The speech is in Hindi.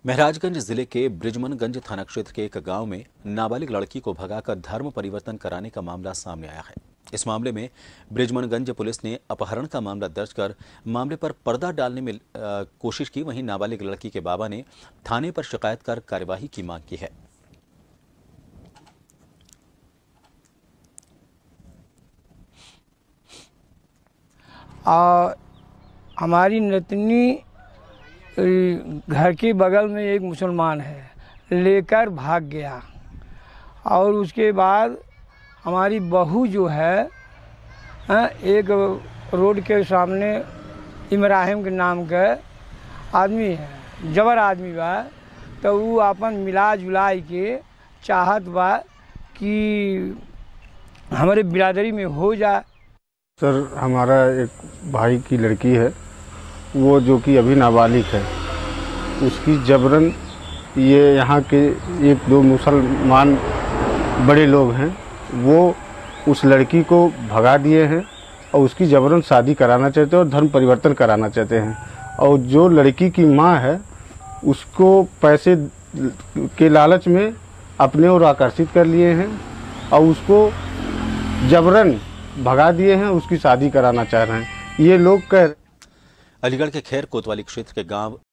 महराजगंज जिले के बृजमनगंज थाना क्षेत्र के एक गांव में नाबालिग लड़की को भगाकर धर्म परिवर्तन कराने का मामला सामने आया है। इस मामले में बृजमनगंज पुलिस ने अपहरण का मामला दर्ज कर मामले पर पर्दा डालने में कोशिश की। वहीं नाबालिग लड़की के बाबा ने थाने पर शिकायत कर कार्यवाही की मांग की है। हमारी नतनी घर के बगल में एक मुसलमान है, लेकर भाग गया और उसके बाद हमारी बहू जो है एक रोड के सामने इब्राहिम के नाम का आदमी है, जबर आदमी बा, तो वो अपन मिला जुलाई के चाहत बा कि हमारे बिरादरी में हो जाए। सर, हमारा एक भाई की लड़की है, वो जो कि अभी नाबालिग है, उसकी जबरन ये यहाँ के एक दो मुसलमान बड़े लोग हैं, वो उस लड़की को भगा दिए हैं और उसकी जबरन शादी कराना चाहते हैं और धर्म परिवर्तन कराना चाहते हैं। और जो लड़की की माँ है उसको पैसे के लालच में अपने ओर आकर्षित कर लिए हैं और उसको जबरन भगा दिए हैं, उसकी शादी कराना चाह रहे हैं ये लोग। अलीगढ़ के खैर कोतवाली क्षेत्र के गांव